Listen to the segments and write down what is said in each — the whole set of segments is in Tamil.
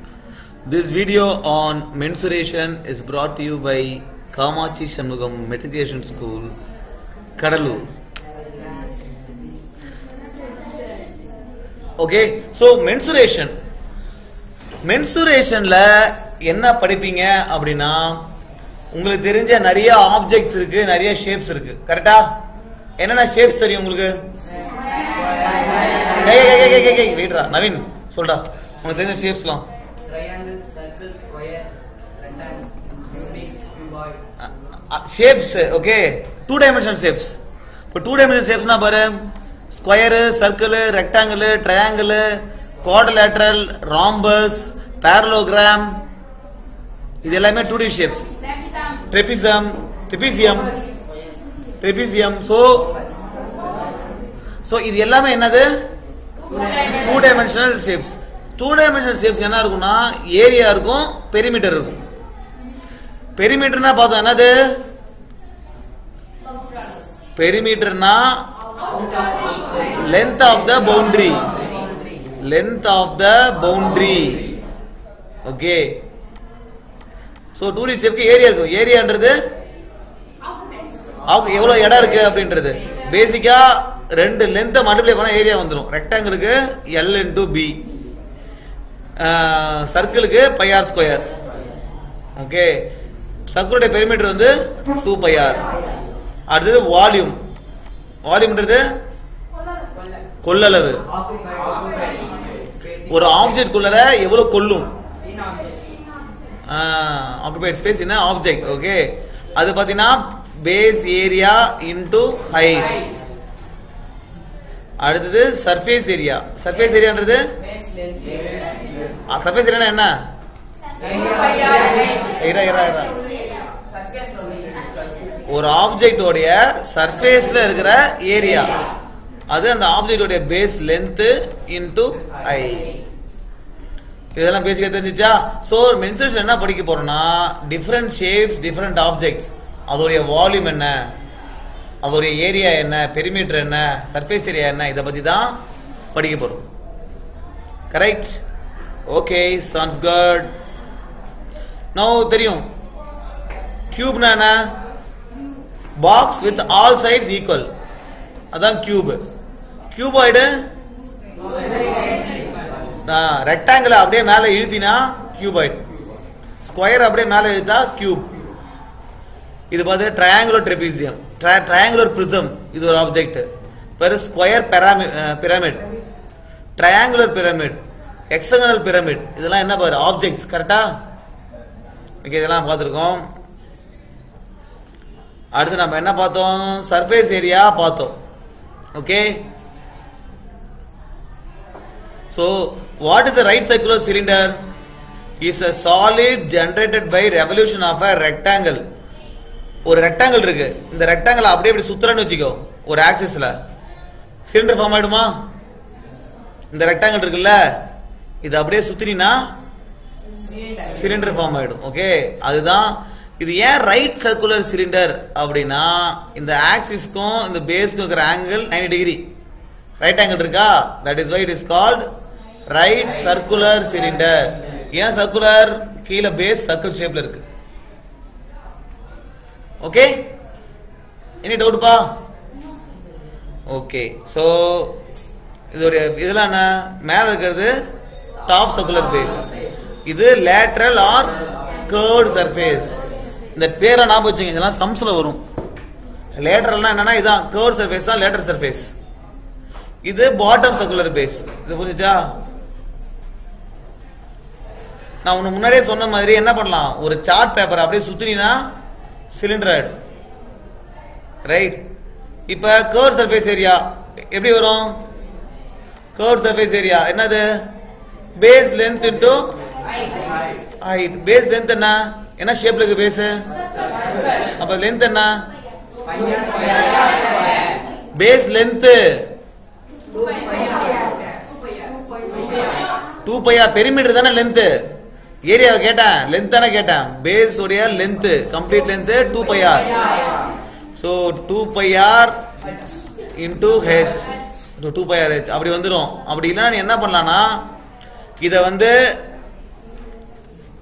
This video on mensuration is brought to you by Kamachi Shanmugam Matriculation School, Kadalur. Okay, so mensuration. Mensuration la enna படிப்பீங்க அப்படினா உங்களுக்கு தெரிஞ்ச நிறைய ஆப்ஜெக்ட்ஸ் இருக்கு, நிறைய ஷேப்ஸ் இருக்கு. கரெக்ட்டா? என்னென்ன ஷேப்ஸ் தெரியும் உங்களுக்கு? வெயிட்ரா நவீன் சொல்டா. உங்களுக்கு தெரிஞ்ச ஷேப்ஸ்லாம் triangle, circle, square, rectangle, cubic, cuboid. Shapes, okay. Two dimensional shapes. இப்போ two dimensional shapes na பாரு. Square, circle, rectangle, triangle, quadrilateral, rhombus, parallelogram. இது எல்லாமே 2D shapes. Trapezium. So இது எல்லாமே என்னது? Two dimensional shapes. Two dimensional shapes என்ன இருக்கும்னா ஏரியா இருக்கும், பெரிமீட்டர் இருக்கும். பெரிமீட்டர்னா பார்த்தோம் என்னது? பெரிமீட்டர்னா length of the boundary. Length of the boundary. Okay. So 2D shape area இருக்கும். ஏரியான்றது எவ்வளவு இடம் இருக்கு அப்படின்றது. பேசிக்கா ரெண்டு லென்த்தை மல்டிப்ளை பண்ணா ஏரியா வந்துடும். ரெக்டாங்கிளுக்கு L into B, சர்க்கிளுக்கு பை ஆர் ஸ்கொயர். ஓகே, சர்க்கிளுடைய பெரிமீட்டர் வந்து 2 பை ஆர். அடுத்தது வால்யூம். வால்யூம்ன்றது கொள்ளளவு. ஒரு ஆப்ஜெக்ட் குள்ளர எவ்வளவு கொள்ளும்? Occupied space in object. Okay, அது பாத்தீங்கன்னா பேஸ் ஏரியா இன்டு ஹைட். அடுத்தது சர்ஃபேஸ் ஏரியா. சர்ஃபேஸ் ஏரியான்றது சர்ஃபேஸ் ஏரியா என்ன? ஒரு ஆப்ஜெக்டோடைய சர்ஃபேஸ்ல இருக்கிற ஏரியா, அது அந்த ஆப்ஜெக்டோடைய பேஸ் லென்த் இன்டு ஹைட். இதெல்லாம் பேசிக்கா தெரிஞ்சிச்சா? சோ மென்சுரேஷன் என்ன படிக்க போறோம்னா டிஃபரெண்ட் ஷேப்ஸ், டிஃபரெண்ட் ஆப்ஜெக்ட்ஸ், அதோடைய வால்யூம் என்ன, அதோடைய ஏரியா என்ன, பெரிமீட்டர் என்ன, சர்ஃபேஸ் ஏரியா என்ன, இதை பத்தி தான் படிக்க போறோம். கரெக்ட்? ஓகே, சான்ஸ் குட். நவ தெரியும் கியூப்னா என்ன? Box with all sides equal, அதான் கியூப். கியூபாய்டு ரெக்டாங்கிள் அப்படியே மேல இழுத்தினா கியூபாய்டு, ஸ்கொயர் அப்படியே மேல இழுத்தா கியூப். இது பார்த்து ட்ரையாங்குலர் ட்ரெபீசியம், ட்ரையாங்குலர் பிரிசம், இது ஒரு ஆப்ஜெக்ட். பேரு square pyramid, triangular pyramid, hexagonal pyramid, இதெல்லாம் என்ன பாரு ஆப்ஜெக்ட்ஸ். கரெக்டா? ஓகே, இதெல்லாம் பார்த்துருக்கோம். அடுத்து நம்ம என்ன பார்த்தோம்? சர்ஃபேஸ் ஏரியா பார்த்தோம். Okay, so what is a right circular cylinder? Is a solid generated by revolution of a rectangle. ஒரு ரெக்டாங்கிள் இருக்கு, இந்த ரெக்டாங்கிள் அப்படியே இப்படி சுத்துறன்னு வச்சுக்கோ ஒரு ஆக்சிஸ்ல, சிலிண்டர் ஃபார்ம் ஆயிடுமா? இந்த ரெக்டாங்கிள் இருக்குல்ல, இது அப்படியே சுத்தினா சிலிண்டர் ஃபார்ம் ஆயிடும். ஓகே, அதுதான் இது. ஏன் ரைட் சர்க்குலர் சிலிண்டர் அப்படின்னா இந்த ஆக்சிஸ்க்கும் இந்த பேஸ்க்கும் இருக்கிற ஆங்கிள் 90 டிகிரி ரைட் ஆங்கிள் இருக்கா, that is why it is called right circular cylinder. ஏன் சர்க்குலர்? கீழே பேஸ் சர்க்கிள் ஷேப்ல இருக்கு. ஓகே, எனி டவுட்பா? ஓகே, சோ இதோட இதெல்லாம் என்ன? மேல இருக்கிறது டாப் சர்க்குலர் பேஸ், இது லேட்டரல் ஆர் கர்வ்ட் சர்ஃபேஸ். இந்த பேரை ஞாபகம் வச்சுங்க, இதெல்லாம் சம்ஸ்ல வரும். லேட்டரல்னா என்னன்னா இதான் கர்வ்ட் சர்ஃபேஸ் தான் லேட்டரல் சர்ஃபேஸ். இது பாட்டம் சர்க்குலர் பேஸ். இது புரிஞ்சுச்சா? நான் உன்னை முன்னாடியே சொன்ன மாதிரி என்ன பண்ணலாம், ஒரு சார்ட் பேப்பர் அப்படியே சுத்தினா சிலிண்டர் ஆயிடும். ரைட்? இப்ப கர்வ் சர்ஃபேஸ் ஏரியா எப்படி வரும்? கர்வ் சர்ஃபேஸ் ஏரியா என்னது? Base length into height. Base length என்ன? என்ன ஷேப்ல இருக்கு பேஸ்? அப்ப லென்த் என்ன? Base length 2 pi r. Perimeter தானே லென்த். ஏரியாவை கேட்டேன், லென்த் தானே கேட்டேன். பேஸ் உடைய length, complete length 2 pi r. So 2 pi r into h, 2 pi R h அப்படி வந்துடும். அப்படி இல்லைன்னா நீ என்ன பண்ணலாம்னா இதை வந்து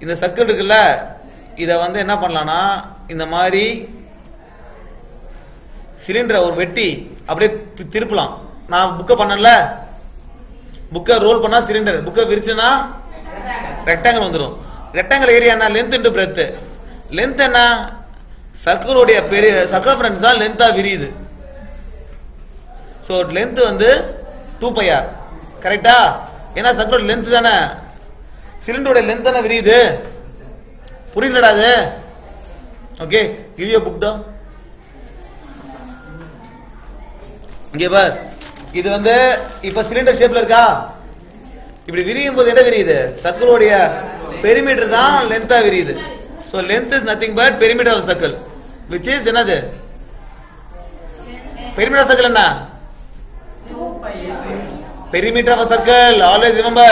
இந்த சர்க்கிள் இருக்குல்ல, இதை வந்து என்ன பண்ணலாம்னா இந்த மாதிரி சிலிண்டரை ஒரு வெட்டி அப்படியே திருப்பலாம். நான் புக்கை பண்ணல, புக்கை ரோல் பண்ணா சிலிண்டர், புக்கை விரிச்சுனா ரெக்டாங்கிள் வந்துடும். ரெக்டாங்கிள் ஏரியா என்ன? Length into breadth. லென்த் என்ன? சர்க்கிளோடைய பெரிய சர்க்கம்ஃபரன்ஸ் தான் லென்த்தா விரியுது. ஸோ லென்த் வந்து 2πr. கரெக்டா? ஏன்னா சர்க்கிளோட லென்த் தானே, சிலிண்டரோட லென்த் தானே விரியுது. புரியுதுடா அது? ஓகே, கிவ் யூ புக் தான். இங்க பார், இது வந்து இப்ப சிலிண்டர் ஷேப்ல இருக்கா? இப்படி விரியும் போது என்ன விரியுது? சர்க்கிளோடைய பெரிமீட்டர் தான் லென்த்தா விரியுது. So length is nothing but perimeter of circle, which is என்னது? perimeter of circle என்ன? 2πr. perimeter of a circle, always remember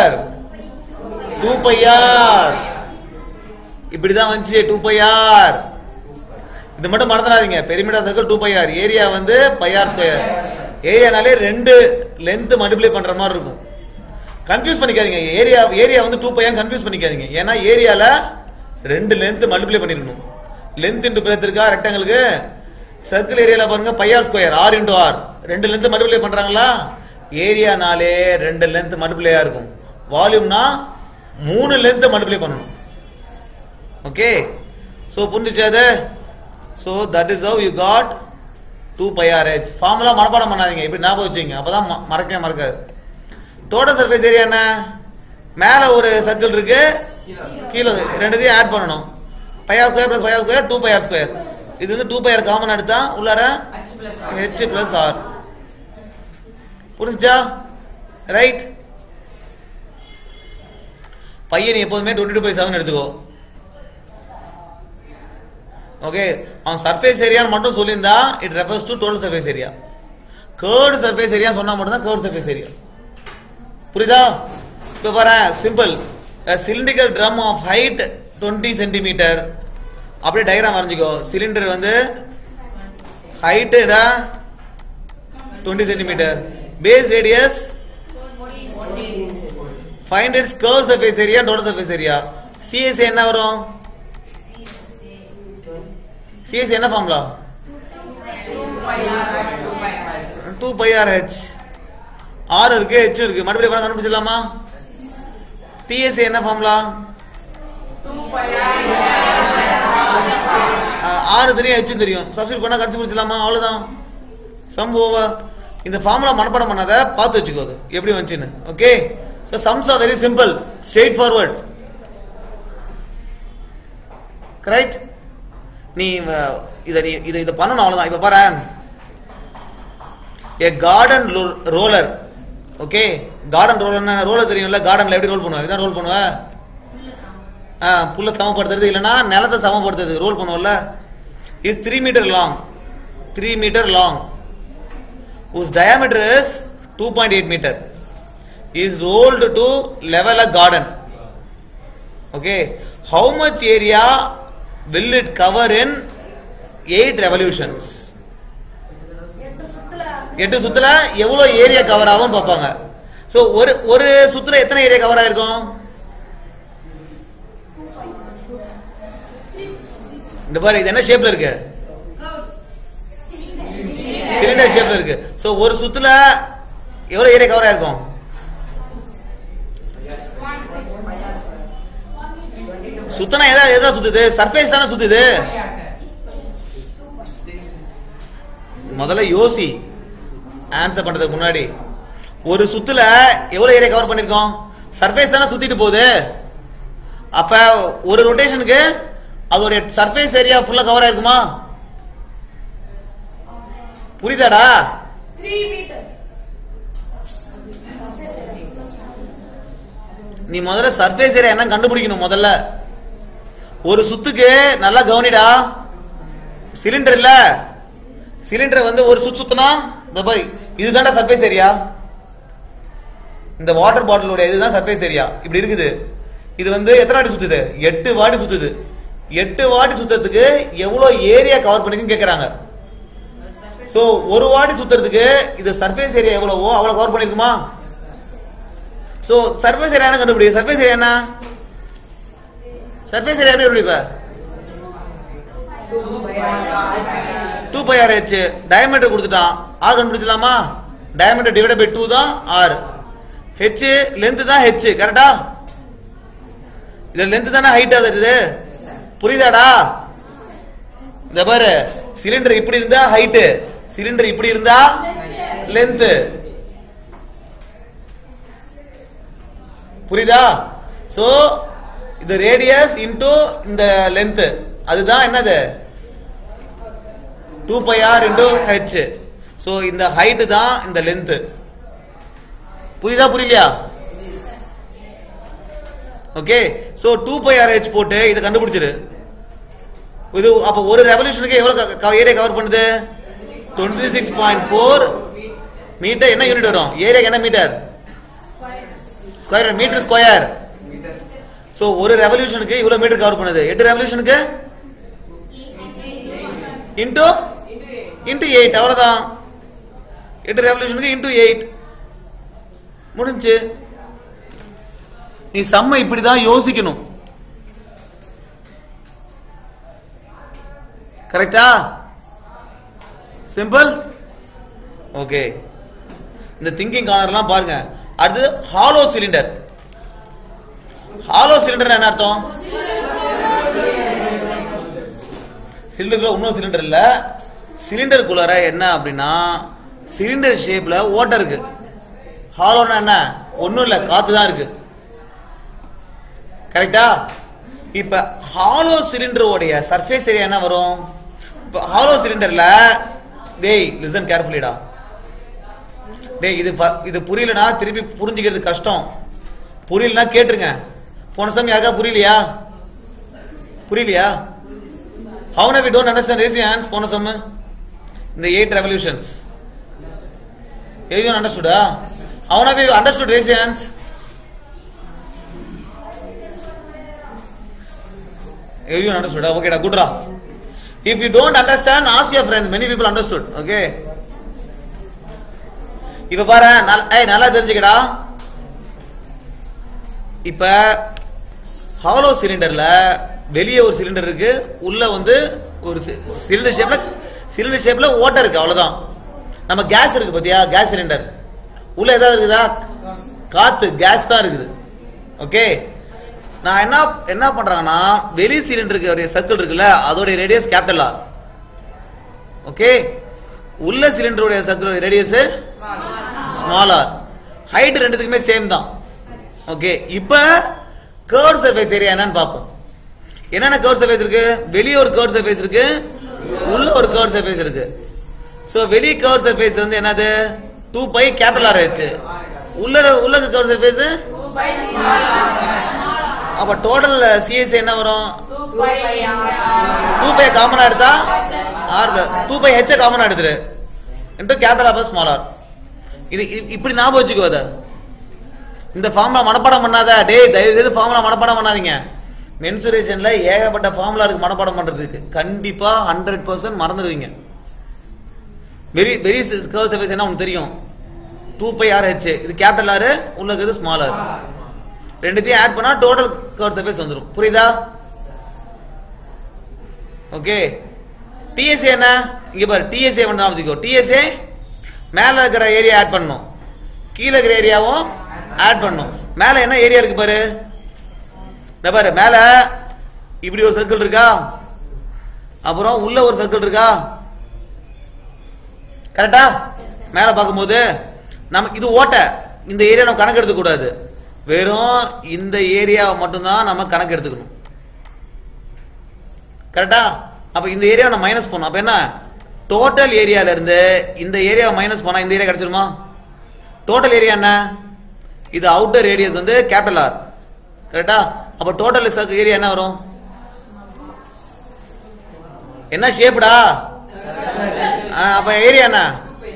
2πr. இப்படிதான் வந்துச்சு 2πr. இது மட்டும் மறந்துடாதீங்க. perimeter of circle 2πr. Area வந்து πr ஸ்கொயர். ஏரியானாலே ரெண்டு லென்த் மல்டிப்ளை பண்ற மாதிரி இருக்கும். கன்ஃபியூஸ் பண்ணிக்காதீங்க. ஏரியா வந்து 2πr கன்ஃபியூஸ் பண்ணிக்காதீங்க. ஏன்னா ஏரியால ரெண்டு லென்த் மல்டிப்ளை பண்ணிருக்கணும். லென்த் இன்டு பிரெத் இருக்கா ரெக்டாங்கிளுக்கு? சர்க்கிள் ஏரியால பாருங்க πr square, r into r. ரெண்டு லென்த் மல்டிப்ளை பண்றாங்களா? ஏரியானாலே ரெண்டு லென்த் மல்டிப்ளையா இருக்கும். வால்யூம்னா மூணு லென்த் மல்டிப்ளை பண்ணணும். ஓகே, சோ புரிஞ்சுச்சு அது? So that is how you got 2πrh. Formula மனப்பாடம் பண்ணாதீங்க, இப்படி ஞாபகம் வச்சுங்க, அப்பதான் மறக்காது. டோட்டல் சர்ஃபேஸ் ஏரியா என்ன? மேல ஒரு சர்க்கிள் இருக்கு, கீழே ரெண்டுத்தையும் ஆட் பண்ணணும். πr square plus πr square 2πr square. இது வந்து 2πr காமன் எடுத்தா உள்ளார h பிளஸ் r. புரிஞ்சா? ரைட். பையன் எப்போதுமே 22/7 எடுத்துக்கோ. ஓகே, அவன் சர்ஃபேஸ் ஏரியான்னு மட்டும் சொல்லியிருந்தா it refers to total surface area. Curved surface area சொன்னா மட்டும் தான் கர்வ்டு சர்ஃபேஸ் ஏரியா. புரியுதா? இப்போ பாரு, simple. A cylindrical drum of height 20 cm. அப்படியே டயக்ராம் வரைஞ்சிக்கோ. சிலிண்டர் வந்து height 20 cm, base radius. Find its curve surface area, total surface area. CSA என்ன வரும்? சிஎஸ்ஏ என்ன ஃபார்முலா? 2πrh. r இருக்கு, h இருக்கு, மறுபடியும் பண்ண கண்டுபிடிச்சிடலாமா? TSA என்ன ஃபார்முலா? 2πr. r தெரியும், h தெரியும், சப்ஸ்டிட்யூட் பண்ணா கண்டுபிடிச்சிடலாமா? அவ்வளவுதான், சம் ஓவர். இந்த ஃபார்முலா மனப்பாடம் பண்ணாத, பார்த்து வச்சுக்கோ எப்படி வந்துச்சுன்னு. Okay, so sums are very simple, straight forward. Correct? நீ இத பண்ணணும், அவ்வளவுதான். இப்ப பாரு, a garden roller. Okay, garden ரோலர்னா ரோலர் தெரியும்ல, கார்டன்ல எப்படி ரோல் பண்ணுவ? இதான் ரோல் பண்ணுவ. புல்ல சமப்படுத்துறது இல்லனா நிலத்தை சமப்படுத்துறது ரோல் பண்ணுவல. is 3 meter long, 3 meter long, whose diameter is 2.8 meter, is rolled to level a garden. Okay, how much area will it cover in 8 revolutions? 8 சுத்துல எவ்வளவு ஏரியா கவர் ஆகும் பாப்பாங்க. சோ ஒரு சுத்துல எத்தனை ஏரியா கவர் ஆயிருக்கும்? இந்த பாரு, இது என்ன ஷேப்ல இருக்கு? சிலிண்டர் ஷேப்ல இருக்கு. சோ ஒரு சுத்துல எவ்வளவு ஏரியா கவர் ஆயிருக்கும்? சுத்தனா எதா சுத்துது? சர்ஃபேஸ் தானே சுத்துது. முதல்ல யோசி ஆன்சர் பண்றதுக்கு முன்னாடி. ஒரு சுத்துல எவ்வளவு ஏரியா கவர் பண்ணிருக்கோம்? சர்ஃபேஸ் தானே சுத்திட்டு போகுது. அப்ப ஒரு ரொட்டேஷனுக்கு அதோட சர்ஃபேஸ் ஏரியா ஃபுல்லா கவர் ஆயிருக்குமா? புரியுதாடா? 3 மீட்டர். நீ முதல்ல சர்ஃபேஸ் ஏரியா என்ன கண்டுபிடிக்கணும். முதல்ல ஒரு சுத்துக்கு நல்லா கவனிடா. சிலிண்டர் இல்ல, சிலிண்டர் வந்து ஒரு சுத்துனா இந்த பாய், இதுதான்டா சர்ஃபேஸ் ஏரியா. இந்த வாட்டர் பாட்டிலோட இதுதான் சர்ஃபேஸ் ஏரியா. இப்படி இருக்குது. இது வந்து எத்தனை வாட்டி சுத்துது? 8 வாட்டி சுத்துது. 8 வாட்டி சுத்துறதுக்கு எவ்வளவு ஏரியா கவர் பண்ணிருக்குன்னு கேக்குறாங்க. சோ ஒரு வாட்டி சுத்துறதுக்கு இது சர்ஃபேஸ் ஏரியா எவ்வளவோ அவ்வளவு கவர் பண்ணிருக்குமா? சோ சர்ஃபேஸ் ஏரியா என்ன கண்டுபிடி? சர்ஃபேஸ் ஏரியா என்ன? சர்ஃபேஸ் ஏரியா எப்படி இப்ப 2 பை ஆர் ஹெச். டயமீட்டர் கொடுத்துட்டான், ஆர் கண்டுபிடிச்சலாமா? டயமீட்டர் டிவைடட் பை 2 தான் ஆர். ஹெச் லென்த் தான் ஹெச். கரெக்டா? இது லென்த் தானே ஹைட் ஆகுது. புரியுதாடா? இந்த பாரு, சிலிண்டர் இப்படி இருந்தா ஹைட், சிலிண்டர் இப்படி இருந்தா லென்த். புரியுதா? சோ இது ரேடியஸ் இன்டு இந்த லென்த், அதுதான் என்னது 2 pi r into h. So இந்த ஹைட் தான் இந்த லென்த். புரியுதா புரியலையா? Okay. So 2 pi R h போட்டு இதை கண்டுபிடிச்சிரு. இது அப்ப ஒரு ரெவல்யூஷனுக்கு எவ்வளவு ஏரியா கவர் பண்ணுது? 26.4 மீட்டர். என்ன யூனிட் வரும்? ஏரியா என்ன metre? Square. Metre square. So ஒரு ரெவல்யூஷனுக்கு இவ்வளவு மீட்டர் கவர் பண்ணுது. 8 ரெவல்யூஷனுக்கு இன்டு 8. அவ்வளவுதான். 8 ரெவல்யூஷனுக்கு இன்டு 8 முடிஞ்சு. நீ சம்ம இப்படிதான் யோசிக்கணும். கரெக்டா? சிம்பிள். ஓகே. இந்த திங்கிங் கார்னர்லாம் பாருங்க. அடுத்து ஹாலோ சிலிண்டர். ஹாலோ சிலிண்டர் என்ன அர்த்தம்? சிலிண்டருக்குள்ள இன்னொரு சிலிண்டர் இல்ல, சிலிண்டருக்குள்ளார என்ன அப்படின்னா சிலிண்டர் ஷேப்ல ஓட்டை இருக்கு. ஹாலோனா என்ன? ஒன்னும் இல்ல, காத்து தான் இருக்கு. கரெக்டா? இப்ப ஹாலோ சிலிண்டரோடைய சர்ஃபேஸ் ஏரியா என்ன வரும்? இப்ப ஹாலோ சிலிண்டர்ல டேய் லிசன் கேர்ஃபுல்லிடா. டேய் இது புரியலனா திருப்பி புரிஞ்சுக்கிறது கஷ்டம். புரியலனா கேட்டுருங்க. போன சமயம் யாருக்கா புரியலையா? புரியலையா? How many we don't understand? Raise your hands. போன சமயம் இந்த 8 revolutions. Everyone understood? How many we understood? Raise your hands. Everyone understood? Okay, good Ras. If you don't understand, ask your friends. Many people understood. Okay. இப்ப பாரு, நல்லா தெரிஞ்சுக்கடா. இப்ப ஹாலோ சிலிண்டர்ல வெளியே ஒரு சிலிண்டர் இருக்கு, உள்ள வந்து ஒரு சிலிண்டர் ஷேப்ல ஓட்டை இருக்கு. அவ்வளவுதான். நம்ம கேஸ் இருக்கு பாத்தியா, கேஸ் சிலிண்டர் உள்ள ஏதாவது இருக்குதா? காத்து, கேஸ் தான் இருக்குது. ஓகே. நான் என்ன பண்றாங்கன்னா வெளி சிலிண்டருக்கு சர்க்கிள் இருக்குல்ல, அதோட ரேடியஸ் கேபிட்டல் ஆர். ஓகே. உள்ள சிலிண்டருடைய circle radius small R. Height ரெண்டுத்துக்குமே சேம் தான். ஓகே. இப்ப கர்வ் சர்ஃபேஸ் ஏரியா என்னன்னு பாப்போம். என்னென்ன கர்வ் சர்ஃபேஸ் இருக்கு? வெளியே ஒரு கர்வ் சர்ஃபேஸ் இருக்கு, உள்ள ஒரு கர்வ் சர்ஃபேஸ் இருக்கு. சோ வெளி கர்வ் சர்ஃபேஸ் வந்து என்னது? 2 பை கேபிட்டல் ஆர் ஹெச். உள்ள கர்வ் சர்ஃபேஸ் அப்ப டோட்டல் சிஎஸ் என்ன வரும்? 2 பை காமனா எடுத்தா ஆர் 2 பை ஹெச் காமனா எடுத்துரு into capital R small R. இது இப்படி ஞாபகம் வச்சுக்கோ. அத இந்த ஃபார்முலா மனப்பாடம் பண்ணாத. டேய் தயவு செய்து ஃபார்முலா மனப்பாடம் பண்ணாதீங்க. மென்சுரேஷன்ல ஏகப்பட்ட ஃபார்முலா இருக்கு மனப்பாடம் பண்றதுக்கு. கண்டிப்பா 100% மறந்துடுவீங்க. வெரி கர்வ் சர்ஃபேஸ் என்ன உங்களுக்கு தெரியும்? 2 பை ஆர் ஹெச். இது கேபிட்டல் ஆர், உள்ள இருக்கிறது ஸ்மால் ஆர். ரெண்டுத்தையும் ஆட் பண்ணா டோட்டல் கர்வ் சர்ஃபேஸ் வந்துரும். புரியுதா? ஓகே. டிஎஸ்ஏ என்ன? இங்க பாரு, டிஎஸ்ஏ வந்து ஞாபகம். டிஎஸ்ஏ மேல இருக்கிற ஏரியா ஆட் பண்ணணும், கீழே இருக்கிற ஏரியாவும் ஆட் பண்ணணும். மேல என்ன ஏரியா இருக்கு பாரு. இந்த பாரு, மேல இப்படி ஒரு சர்க்கிள் இருக்கா, அப்புறம் உள்ள ஒரு சர்க்கிள் இருக்கா. கரெக்டா? மேல பார்க்கும்போது நமக்கு இது ஓட்டை. இந்த ஏரியா நம்ம கணக்கு எடுத்துக்க கூடாது. வெறும் இந்த ஏரியாவை மட்டும்தான் நம்ம கணக்கு எடுத்துக்கணும். கரெக்டா? அப்ப இந்த ஏரியாவை நம்ம மைனஸ் பண்ணணும். அப்ப என்ன? டோட்டல் ஏரியால இருந்து இந்த ஏரியாவை மைனஸ் பண்ணா இந்த ஏரியா கிடைச்சிருமா? டோட்டல் ஏரியா என்ன? இது அவுட்டர் ரேடியஸ் வந்து கேபிட்டல் ஆர். கரெக்டா? அப்ப டோட்டல் ஏரியா என்ன வரும்? என்ன ஷேப்டா? அப்ப ஏரியா என்ன?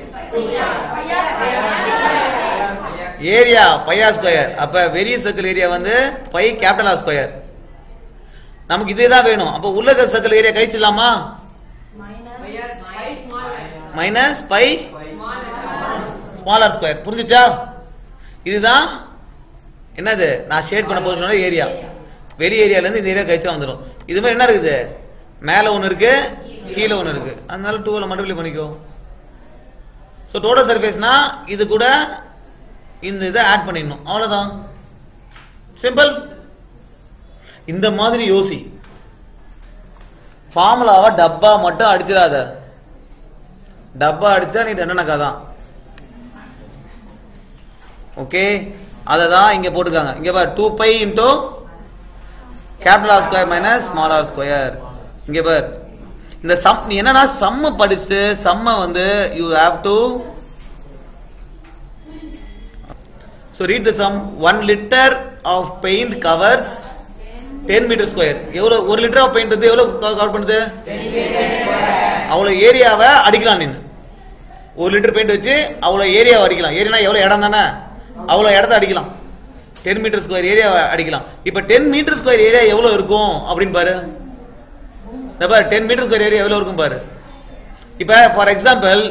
Area pi R square. அப்ப வெரி சர்க்கிள் ஏரியா வந்து பை கேபிட்டல் ஆர் ஸ்கொயர். நமக்கு இதேதான் வேணும். அப்ப உள்ள சர்க்கிள் ஏரியா கழிச்சிடலாமா? Minus pi small R square. புரிஞ்சுச்சா? இதுதான் என்னது நான் ஷேட் பண்ண போறேன் ஏரியா. வெளி ஏரியால இருந்து இந்த ஏரியா கழிச்சா வந்துடும். இது மாதிரி என்ன இருக்குது, மேல ஒன்னு இருக்கு கீழே ஒன்னு இருக்கு, அதனால 2 மல்டிப்ளை பண்ணிக்கோ. ஸோ டோட்டல் சர்ஃபேஸ்னா இது கூட இந்த இதை ஆட் பண்ணிடணும், அவ்வளவுதான், சிம்பிள். இந்த மாதிரி யோசி, ஃபார்முலாவை டப்பா மட்டும் அடிச்சிடாத. டப்பா அடிச்சா நீ என்னக்கா தான். ஓகே, அதை தான் இங்க போட்டுருக்காங்க. இங்க பார் 2π into capital R square minus small R square. இங்க பார் இந்த சம், நீ என்னன்னா சம்ம படிச்சுட்டு சம்ம வந்து you have to so read the sum. 1 liter of paint covers 10 meter square. எவ்வளவு 1 லிட்டர் ஆஃப் பெயிண்ட் வந்து எவ்வளவு கவர் பண்ணுது, 10 meter square. அவ்வளவு ஏரியாவை அடிக்கலாம். நீ 1 லிட்டர் பெயிண்ட் வச்சு அவ்வளவு ஏரியாவை அடிக்கலாம். ஏரியானா எவ்வளவு இடம் தானே, அவ்வளவு இடத்தை அடிக்கலாம். 10 மீட்டர் ஸ்கொயர் ஏரியா அடிக்கலாம். இப்ப 10 மீட்டர் ஸ்கொயர் ஏரியா எவ்வளவு இருக்கும் அப்படின்னு பாரு. 10 மீட்டர் ஸ்கொயர் ஏரியா எவ்வளவு இருக்கும் பாரு. இப்ப ஃபார் எக்ஸாம்பிள்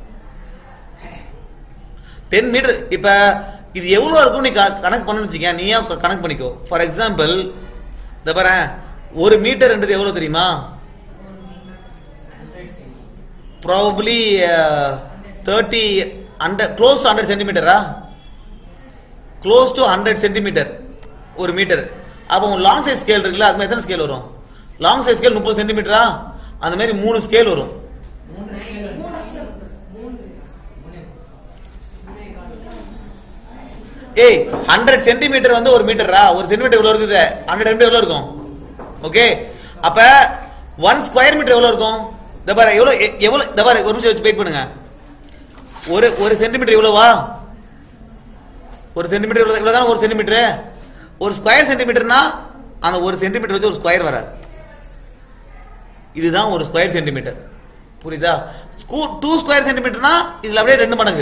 10 மீட்டர், இப்ப இது எவ்வளவு இருக்கும் நீ கணக்கு பண்ணு வச்சுக்க, நீயா கணக்கு பண்ணிக்கோ. ஃபார் எக்ஸாம்பிள் இந்த பாரு, 1 மீட்டர்ன்றது எவ்வளவு தெரியுமா, ப்ராபபிலி 30 க்ளோஸ் டு 100 சென்டிமீட்டரா, க்ளோஸ் டு 100 சென்டிமீட்டர் 1 மீட்டர். அப்போ உங்க லாங் சைஸ் ஸ்கேல் இருக்குல்ல, அது மாதிரி எத்தனை ஸ்கேல் வரும், லாங் சைஸ் ஸ்கேல் 30 சென்டிமீட்டரா, அந்த மாதிரி 3 ஸ்கேல் வரும். ஏய் 100 சென்டிமீட்டர் வந்து 1 மீட்டரா, 1 சென்டிமீட்டர் எவ்வளவு இருக்குது, 100 சென்டிமீட்டர் எவ்வளவு இருக்கும். ஓகே, அப்ப 1 ஸ்கொயர் மீட்டர் எவ்வளவு இருக்கும். இந்த பாரு எவ்வளவு இந்த பாரு, ஒரு நிமிஷம் வச்சு வெயிட் பண்ணுங்க. ஒரு சென்டிமீட்டர் எவ்வளவா, 1 சென்டிமீட்டர் இவ்வளவுதான். 1 சென்டிமீட்டர், ஒரு ஸ்கொயர் சென்டிமீட்டர்னா அந்த 1 சென்டிமீட்டர் வச்சு ஒரு ஸ்கொயர் வர, இதுதான் ஒரு ஸ்கொயர் சென்டிமீட்டர். புரியுதா? 2 ஸ்கொயர் சென்டிமீட்டர்னா இதுல அப்படியே 2 மடங்கு,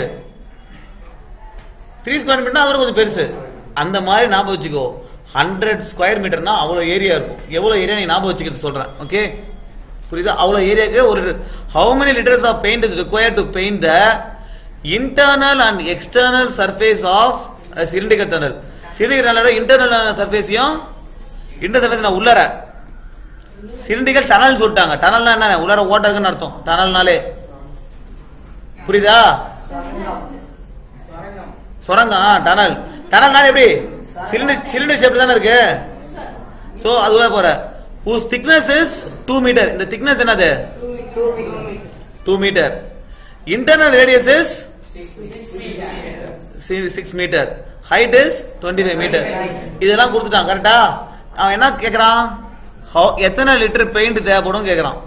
3 ஸ்கொயர் மீட்டர்னா அது கொஞ்சம் பெருசு. அந்த மாதிரி ஞாபகம் வச்சுக்கோ. 100 ஸ்கொயர் மீட்டர்னா அவ்வளவு ஏரியா இருக்கும். எவ்வளவு ஏரியா நீ ஞாபகம் வச்சுக்கிறது சொல்றேன். ஓகே, புரியுதா? அவ்வளவு ஏரியாக்கு ஒரு how many liters of paint is required to paint the internal and external surface of a cylindrical tunnel. cylindrical tunnel internal surfaceயும் internal surface நான் உள்ளற cylindrical tunnel சொல்லிட்டாங்க. டனல்னா என்ன, உள்ளற ஓட்டை இருக்குன்னு அர்த்தம். டனல்னாலே புரியுதா, சுரங்கம். டனல், டனல்னால எப்படி சிலிண்டர் ஷேப்ல தானே இருக்கு. சோ அதுவா போற whose thickness is 2 meter. இந்த thickness என்னது, 2 meter. internal radius is 6 meter. height is 25 meter. இதெல்லாம் கொடுத்துட்டான் கரெக்டா. அவன் என்ன கேக்குறான், எத்தனை லிட்டர் பெயிண்ட் தேவைப்படும் கேக்குறான்.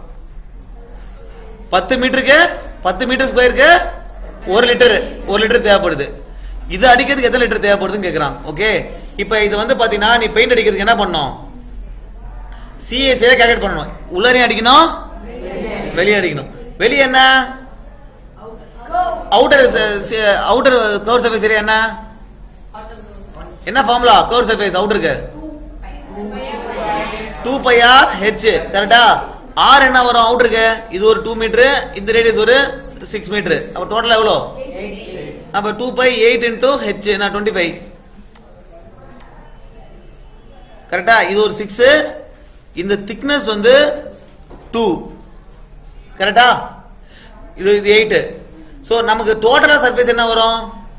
10 மீட்டருக்கு 10 மீட்டர் ஸ்கொயருக்கு 1 லிட்டர் தேவைப்படுது. இது அடிக்கிறதுக்கு எத்தனை லிட்டர் தேவைப்படுதுன்னு கேக்குறான். ஓகே, இப்போ இது வந்து பாத்தீங்கன்னா நீ பெயிண்ட் அடிக்கிறதுக்கு என்ன பண்ணணும், CAC கால்குலேட் பண்ணணும். உள்ளரையும் அடிக்கணும், வெளியே அடிக்கணும். வெளியே என்ன, அவுட்டர் கவர் சர்ஃபேஸ் ஏரியா என்ன, என்ன ஃபார்முலா கவர் சர்ஃபேஸ் அவுட்டருக்கு 2πr/h. கரெக்டா? r என்ன வரும் அவுட்டருக்கு, இது ஒரு 2 மீட்டர், இந்த ரேடியஸ் ஒரு 6 மீட்டர். அப்ப டோட்டல் எவ்வளோ, அப்ப 2π8 into h என்ன 25. கரெக்டா? இது ஒரு 6, இந்த திக்னஸ் வந்து 2. கரெக்டா? இது 8. சோ நமக்கு டோட்டலா சர்ஃபேஸ் என்ன வரும்,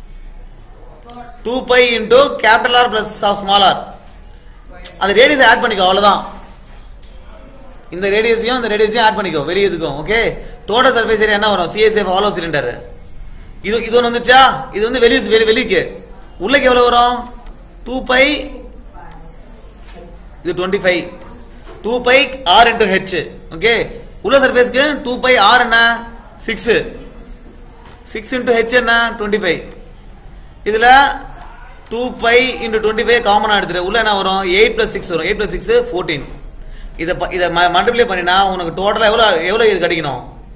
2π into capital R plus small r. அந்த ரேடியஸ் ஆட் பண்ணிக்கோ, அவ்வளவுதான். இந்த ரேடியஸையும் இந்த ரேடியஸையும் ஆட் பண்ணிக்கோ வெளியே இதுக்கும். ஓகே, டோட்டல் சர்ஃபேஸ் ஏரியா என்ன வரும், CSF ஹாலோ சிலிண்டர். இது ஒன்று வந்துச்சா, இது வந்து வெளிக்கு. உள்ளக்கு எவ்வளவு வரும், 2π, இது 25, 2πr into h. ஓகே, உள்ள சர்ஃபேஸ்க்கு 2πr என்ன 6, 6 into h என்ன 25. இதுல 2π into 25 காமனா எடுத்துரு, உள்ள என்ன வரும் 8 plus 6 வரும். 8 plus 6 14. இத மல்டிப்ளை பண்ணினா உனக்கு டோட்டலா எவ்வளவு இது கிடைக்கணும்,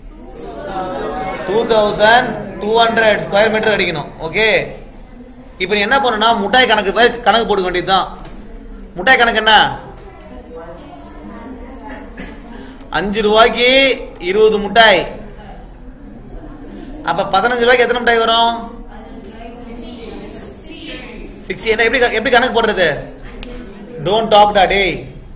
2200 ஸ்கொயர் மீட்டர் அடிக்கணும். ஓகே, இப்போ நீ என்ன பண்ணணும்னா முட்டாய் கணக்கு போட்டுக்க வேண்டியதுதான். முட்டாய் கணக்கு என்ன, 5 ரூபாய்க்கு 20 முட்டாய். அப்ப 15 ரூபாய்க்கு எத்தனை முட்டாய் வரும், 60. எப்படி கணக்கு போடுறது, டோன்ட் டாக் டா டே.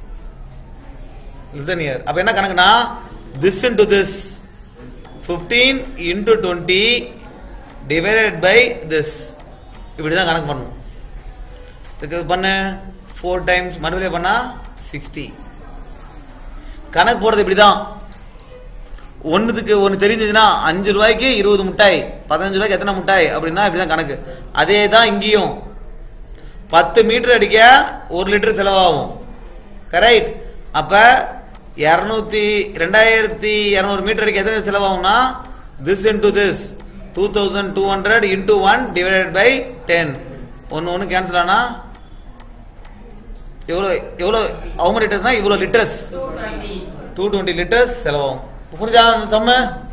Listen here. அப்ப என்ன கணக்குனா this into this 15 into 20 divided by this. இப்படி தான் கணக்கு பண்ணணும். இதுக்கு பண்ணு 4 times மல்டிப்ளை பண்ணா 60. கணக்கு போறது இப்படி தான். ஒன்னுக்கு ஒன்னு தெரிஞ்சதுன்னா 5 ரூபாய்க்கு 20 முட்டாய், 15 ரூபாய்க்கு எத்தனை முட்டாய் அப்படின்னா இப்படிதான் கணக்கு. அதே தான் இங்கேயும் 10 மீட்டர் அடிக்க 1 லிட்டர் செலவாகும். கரெக்ட். அப்ப 2200 மீட்டர் அடிக்க எத்தனை செலவாகும்னா this into this 2200 into 1 divided by 10. ஒன்னு கேன்சல் ஆனா எவ்வளவு how many liters? இவ்வளவு லிட்டர்ஸ் 220 லிட்டர்ஸ் செலவாகும். புரிஞ்சா சம்ம?